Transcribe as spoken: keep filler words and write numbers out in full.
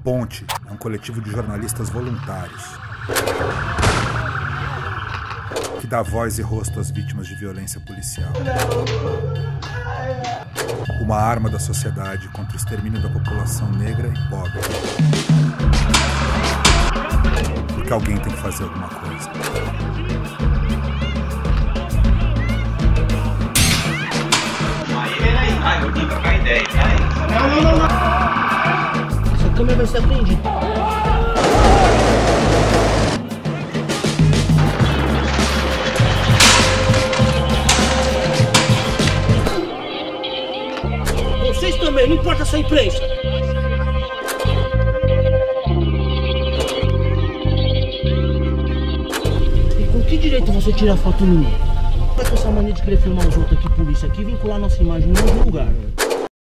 Ponte é um coletivo de jornalistas voluntários que dá voz e rosto às vítimas de violência policial. Uma arma da sociedade contra o extermínio da população negra e pobre. Porque alguém tem que fazer alguma coisa. Ai, eu vim trocar ideia, tá? Não, não, não, não. Essa câmera vai ser apreendida. Vocês também, não importa essa imprensa. E com que direito você tira foto minha? Com essa mania de querer filmar os outros aqui, polícia aqui, vincular nossa imagem em algum lugar.